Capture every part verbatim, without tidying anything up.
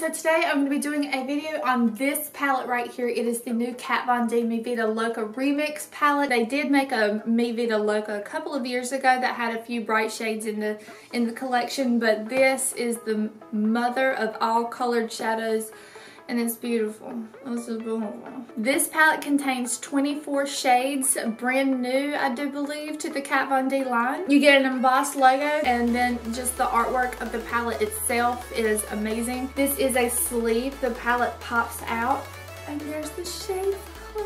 so today I'm going to be doing a video on this palette right here. It is the new Kat Von D Mi Vida Loca Remix palette. They did make a Mi Vida Loca a couple of years ago that had a few bright shades in the in the collection, but this is the mother of all colored shadows. And it's beautiful. This is beautiful. This palette contains twenty-four shades, brand new, I do believe, to the Kat Von D line. You get an embossed logo, and then just the artwork of the palette itself is amazing. This is a sleeve. The palette pops out, and there's the shade.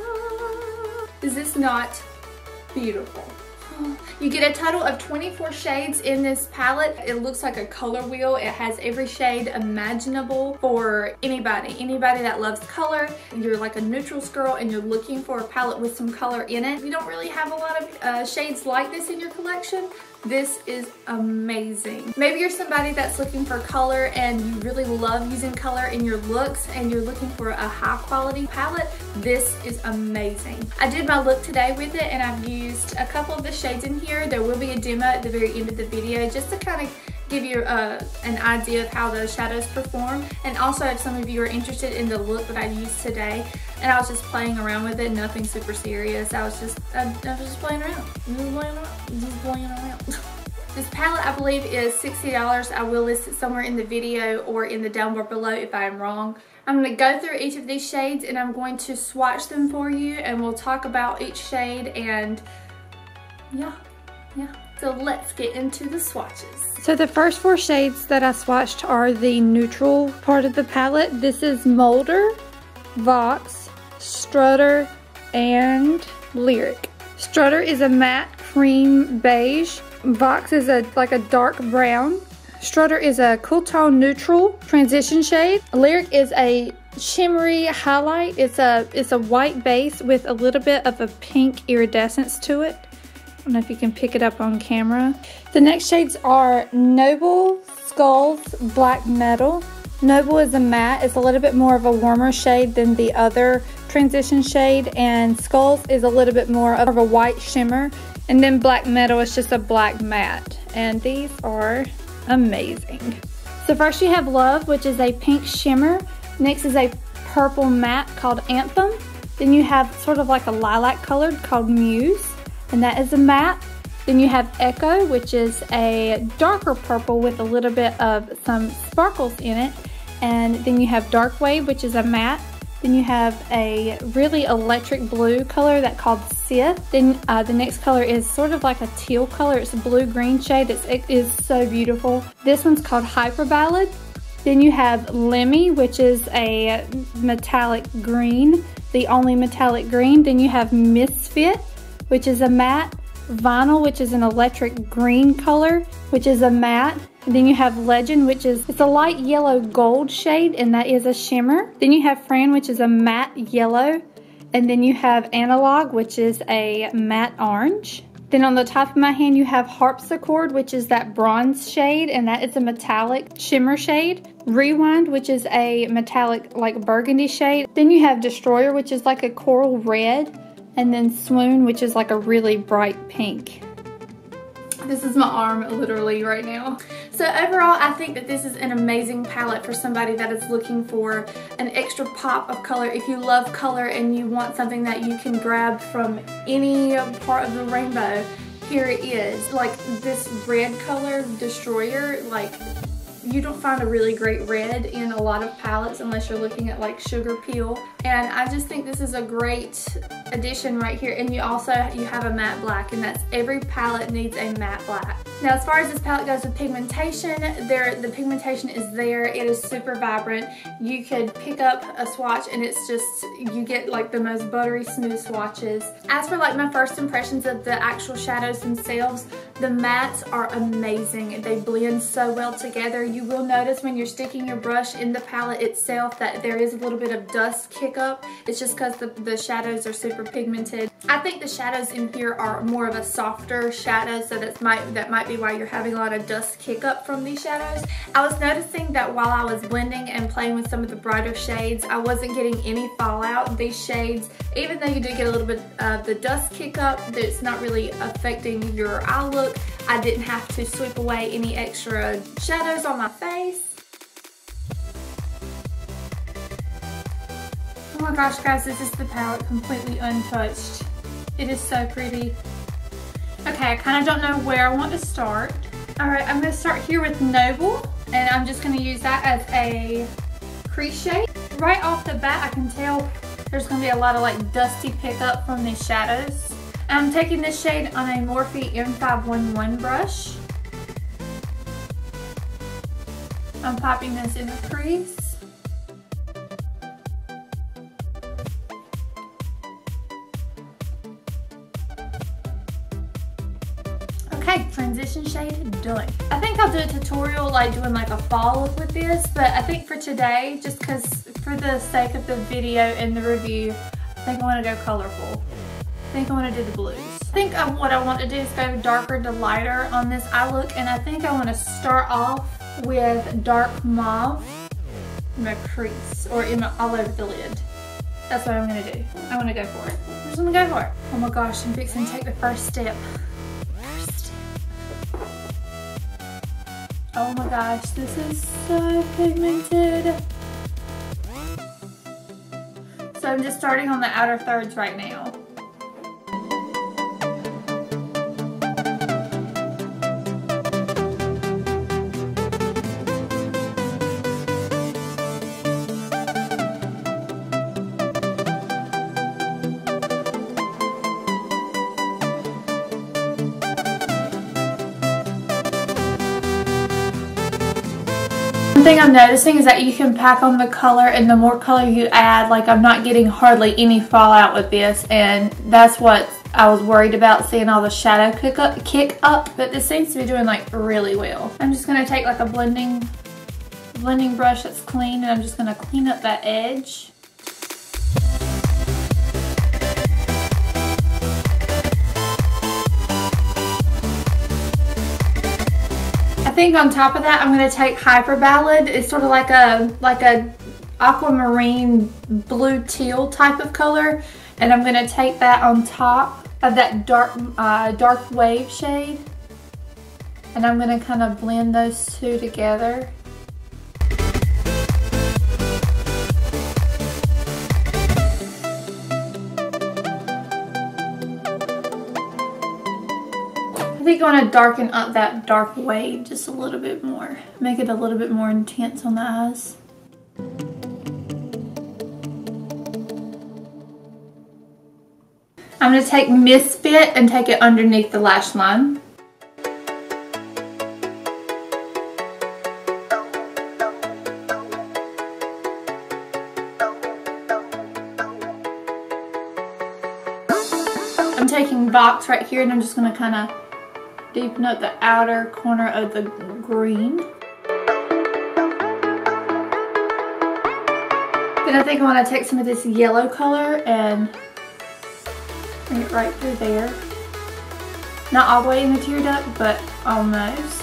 Is this not beautiful? You get a total of twenty-four shades in this palette. It looks like a color wheel. It has every shade imaginable for anybody. Anybody that loves color. You're like a neutrals girl and you're looking for a palette with some color in it. You don't really have a lot of uh, shades like this in your collection. This is amazing. Maybe you're somebody that's looking for color and you really love using color in your looks and you're looking for a high quality palette. This is amazing. I did my look today with it and I've used a couple of the shades in here. There will be a demo at the very end of the video just to kind of give you uh, an idea of how the shadows perform, and also if some of you are interested in the look that I used today. And I was just playing around with it, nothing super serious. I was just, I, I was just playing around, just playing around, just playing around. This palette I believe is sixty dollars. I will list it somewhere in the video or in the down bar below if I am wrong. I'm going to go through each of these shades and I'm going to swatch them for you, and we'll talk about each shade, and yeah, yeah. So let's get into the swatches. So the first four shades that I swatched are the neutral part of the palette. This is Molder, Vox, Strutter, and Lyric. Strutter is a matte cream beige. Vox is a like a dark brown. Strutter is a cool tone neutral transition shade. Lyric is a shimmery highlight. It's a it's a white base with a little bit of a pink iridescence to it. I don't know if you can pick it up on camera. The next shades are Noble, Skulls, Black Metal. Noble is a matte. It's a little bit more of a warmer shade than the other transition shade, and Skulls is a little bit more of a white shimmer, and then Black Metal is just a black matte, and these are amazing. So first you have Love, which is a pink shimmer. Next is a purple matte called Anthem. Then you have sort of like a lilac colored called Muse, and that is a matte. Then you have Echo, which is a darker purple with a little bit of some sparkles in it. And then you have Dark Wave, which is a matte. Then you have a really electric blue color that called Sith. Then uh, the next color is sort of like a teal color. It's a blue-green shade. It's, it is so beautiful. This one's called Hyper Ballad. Then you have Lemmy, which is a metallic green, the only metallic green. Then you have Misfit, which is a matte. Vinyl, which is an electric green color, which is a matte. And then you have Legend, which is it's a light yellow gold shade, and that is a shimmer. Then you have Fran, which is a matte yellow. And then you have Analog, which is a matte orange. Then on the top of my hand you have Harpsichord, which is that bronze shade, and that is a metallic shimmer shade. Rewind, which is a metallic like burgundy shade. Then you have Destroyer, which is like a coral red. And then Swoon, which is like a really bright pink. This is my arm literally right now. So overall, I think that this is an amazing palette for somebody that is looking for an extra pop of color. If you love color and you want something that you can grab from any part of the rainbow, here it is. Like this red color, Destroyer, like you don't find a really great red in a lot of palettes unless you're looking at like Sugar Peel. And I just think this is a great addition right here. And you also, you have a matte black, and that's every palette needs a matte black. Now as far as this palette goes with pigmentation, there the pigmentation is there. It is super vibrant. You could pick up a swatch and it's just, you get like the most buttery smooth swatches. As for like my first impressions of the actual shadows themselves, the mattes are amazing. They blend so well together. You will notice when you're sticking your brush in the palette itself that there is a little bit of dust kick up. It's just because the, the shadows are super pigmented. I think the shadows in here are more of a softer shadow, so that's might, that might be why you're having a lot of dust kick up from these shadows. I was noticing that while I was blending and playing with some of the brighter shades, I wasn't getting any fallout. These shades, even though you do get a little bit of the dust kick up, it's not really affecting your eye look. I didn't have to sweep away any extra shadows on my face. Oh my gosh, guys, this is the palette completely untouched. It is so pretty. Okay, I kind of don't know where I want to start. All right, I'm going to start here with Noble, and I'm just going to use that as a crease shade. Right off the bat, I can tell there's going to be a lot of like dusty pickup from these shadows. I'm taking this shade on a Morphe M five eleven brush. I'm popping this in the crease. Okay, transition shade done. I think I'll do a tutorial like doing like a fall look with this, but I think for today, just because for the sake of the video and the review, I think I want to go colorful. I think I want to do the blues. I think I, what I want to do is go darker to lighter on this eye look, and I think I want to start off with dark mauve in my crease or in my, all over the lid. That's what I'm going to do. I want to go for it. I'm just going to go for it. Oh my gosh, I'm fixing to take the first step. First step. Oh my gosh, this is so pigmented. So I'm just starting on the outer thirds right now. One thing I'm noticing is that you can pack on the color, and the more color you add, like I'm not getting hardly any fallout with this, and that's what I was worried about, seeing all the shadow kick up, kick up, but this seems to be doing like really well. I'm just going to take like a blending, blending brush that's clean, and I'm just going to clean up that edge. I think on top of that, I'm going to take Hyper Ballad. It's sort of like a like a aquamarine blue teal type of color, and I'm going to take that on top of that dark uh, dark wave shade, and I'm going to kind of blend those two together. I think I want to darken up that dark wave just a little bit more. Make it a little bit more intense on the eyes. I'm going to take Misfit and take it underneath the lash line. I'm taking Vox right here, and I'm just going to kind of deepen up the outer corner of the green. Then I think I want to take some of this yellow color and bring it right through there. Not all the way in the tear duct, but almost.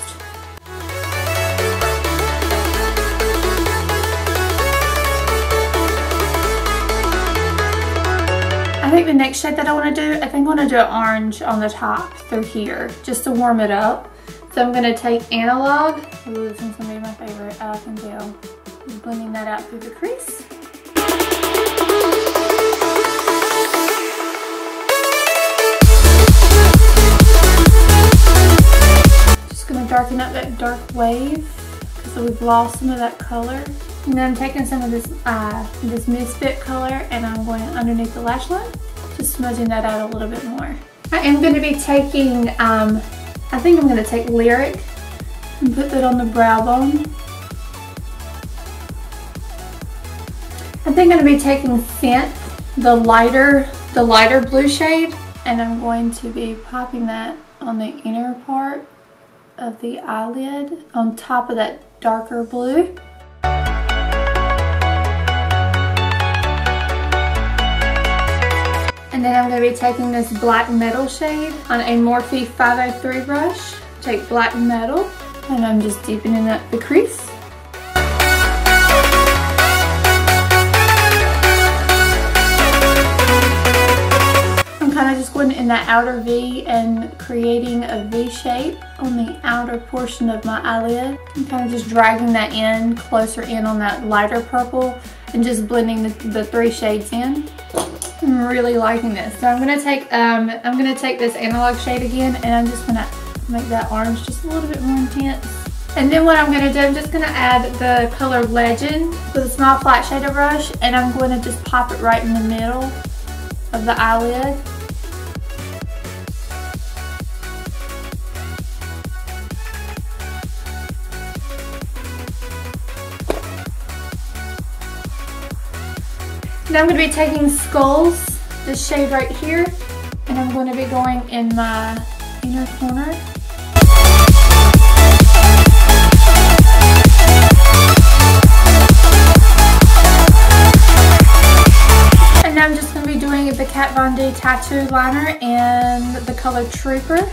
I think the next shade that I want to do, I think I want to do an orange on the top through here, just to warm it up. So I'm going to take Analog. Ooh, this one's going to be my favorite, I can tell. Just blending that out through the crease. Just going to darken up that dark wave because we've lost some of that color. And then I'm taking some of this uh, this Misfit color, and I'm going underneath the lash line, just smudging that out a little bit more. I am going to be taking, um, I think I'm going to take Lyric and put that on the brow bone. I think I'm going to be taking Scent, the lighter, the lighter blue shade, and I'm going to be popping that on the inner part of the eyelid on top of that darker blue. And then I'm going to be taking this Black Metal shade on a Morphe five oh three brush. Take Black Metal, and I'm just deepening up the crease. I'm kind of just going in that that outer V and creating a V shape on the outer portion of my eyelid. I'm kind of just dragging that in, closer in on that lighter purple, and just blending the, the three shades in. I'm really liking this. So I'm gonna take um, I'm gonna take this analog shade again, and I'm just gonna make that orange just a little bit more intense. And then what I'm gonna do, I'm just gonna add the color Legend with a small flat shader brush, and I'm going to just pop it right in the middle of the eyelid. Now I'm going to be taking Skulls, this shade right here, and I'm going to be going in my inner corner. And now I'm just going to be doing the Kat Von D tattoo liner and the color Trooper.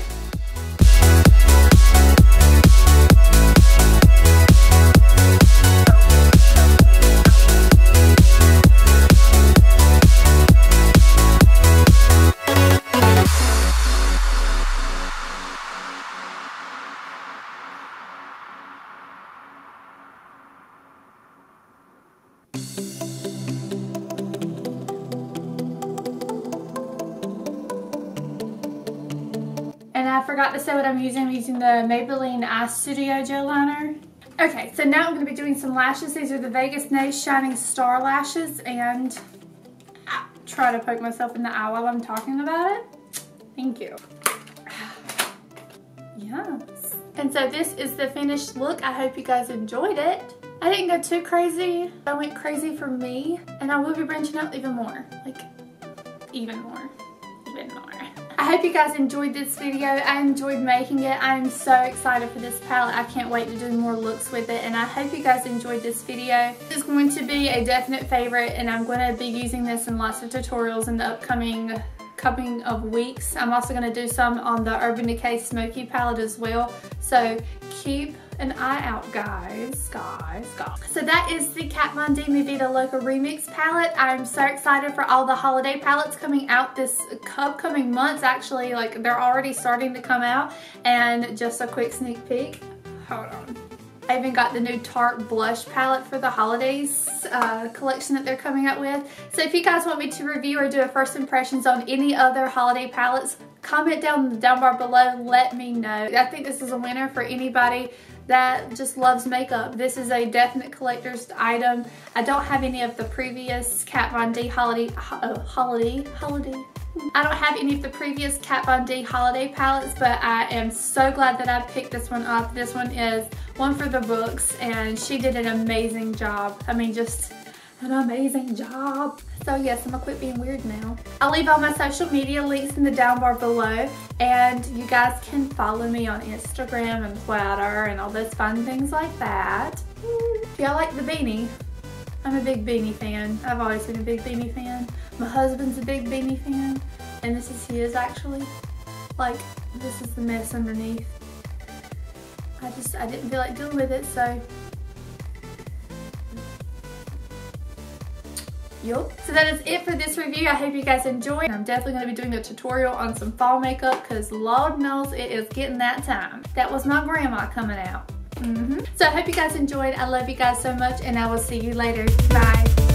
And I forgot to say what I'm using. I'm using the Maybelline Eye Studio Gel Liner. Okay, so now I'm going to be doing some lashes. These are the Vegas Nays Shining Star Lashes, and I try to poke myself in the eye while I'm talking about it. Thank you. Yes. And so this is the finished look. I hope you guys enjoyed it. I didn't go too crazy. I went crazy for me, and I will be branching out even more. Like, even more. Even more. I hope you guys enjoyed this video. I enjoyed making it. I am so excited for this palette. I can't wait to do more looks with it, and I hope you guys enjoyed this video. This is going to be a definite favorite, and I'm going to be using this in lots of tutorials in the upcoming coming of weeks. I'm also going to do some on the Urban Decay Smoky palette as well, so keep an eye out, guys, guys, guys. So that is the Kat Von D Mi Vida Loca Remix palette. I'm so excited for all the holiday palettes coming out this upcoming months. Actually, like, they're already starting to come out. And just a quick sneak peek. Hold on. I even got the new Tarte blush palette for the holidays uh, collection that they're coming out with. So if you guys want me to review or do a first impressions on any other holiday palettes, comment down in the down bar below. Let me know. I think this is a winner for anybody that just loves makeup. This is a definite collector's item. I don't have any of the previous Kat Von D holiday, uh, holiday, holiday. I don't have any of the previous Kat Von D holiday palettes, but I am so glad that I picked this one up. This one is one for the books, and she did an amazing job. I mean, just an amazing job. So yes, I'm gonna quit being weird now. I'll leave all my social media links in the down bar below, and you guys can follow me on Instagram and Twitter and all those fun things like that. If y'all like the beanie, I'm a big beanie fan. I've always been a big beanie fan. My husband's a big beanie fan, and this is his actually. Like, this is the mess underneath. I just, I didn't feel like dealing with it, so. Yup. So that is it for this review. I hope you guys enjoyed. I'm definitely going to be doing a tutorial on some fall makeup, because Lord knows it is getting that time. That was my grandma coming out. Mm-hmm. So I hope you guys enjoyed. I love you guys so much, and I will see you later. Bye.